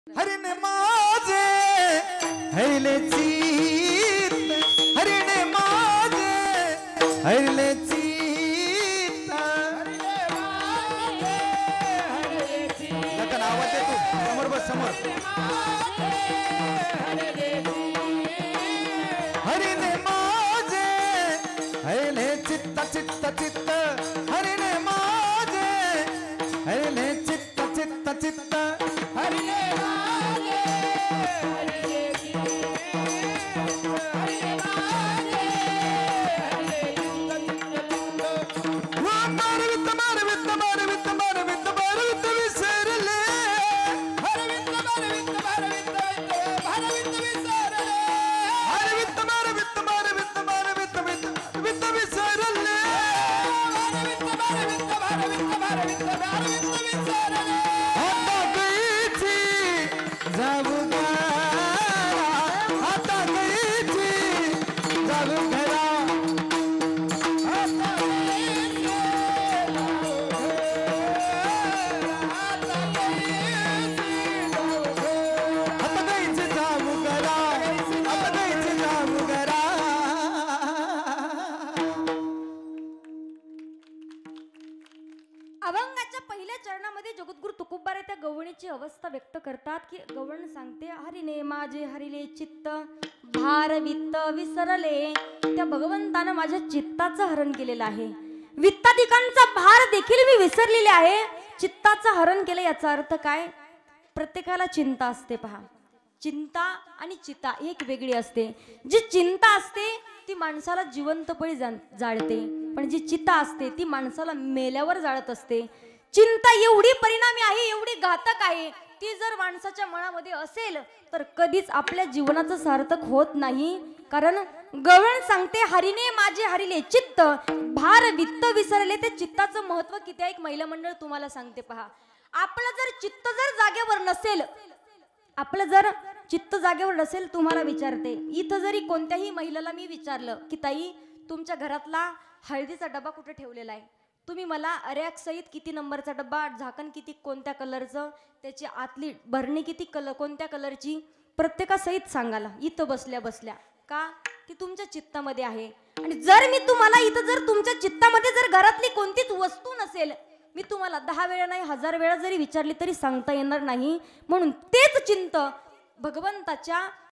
हरिने माझे हैले चीत हरिने माझे हैले चीत लखन आवाज दे तू समोर बस समोर हरिने माझे हैले चित्त चित्त चित्त हरिने माझे हैले चित्त चित्त चित्त हरिने अभंगाच्या पहिल्या चरणामध्ये जगद्गुरु तुकोबारे त्या गवळणीची अवस्था व्यक्त करतात की गवळण सांगते हरिने माझे हरिले चित्त भार वित्त विसरले. त्या भगवंतानं माझ्या चित्ताचं हरण केलेलं आहे. वित्ताधिकांचा भार देखील मी विसरलेले आहे. चित्ताचं हरण केलं याचा अर्थ काय? प्रत्येकाला चिंता असते पहा. चिंता आणि चिता एक वेगळी असते. जी चिंता असते ती माणसाला जिवंतपणी जाळते, पण जी चिता असते ती माणसाला मेल्यावर जाळत असते. चिंता एवढी परिणामी आहे, एवढी घातक आहे, ती जर माणसाच्या मनामध्ये असेल तर कधीच आपल्या जीवनाचं सार्थक होत नाही. कारण गवळण सांगते हरिने माझे हरिले चित्त भार वित्त विसरले. ते चित्ताचं महत्व किती आहे एक महिला मंडळ तुम्हाला सांगते पहा. आपलं जर चित्त जर जागेवर नसेल, आपलं जर चित्त जागेवर नसेल, तुम्हाला विचारते, इथं जरी कोणत्याही महिलेला मी विचारलं की ताई तुमच्या घरातला हळदीचा डबा कुठे ठेवलेला आहे, तुम्ही मला रॅक सहित किती नंबरचा डब्बा, झाकण किती कोणत्या कलरचं, त्याची आतली भरणी किती कोणत्या कलरची, प्रत्येकासहित सांगाला इथं बसल्या बसल्या. का? ती तुमच्या चित्तामध्ये आहे. आणि जर मी तुम्हाला इथं जर तुमच्या चित्तामध्ये जर घरातली कोणतीच वस्तू नसेल, मी तुम्हाला 10 वेळा नाही 1000 वेळा जरी विचारली तरी सांगता येणार नाही. म्हणून तेच चिंत भगवंताच्या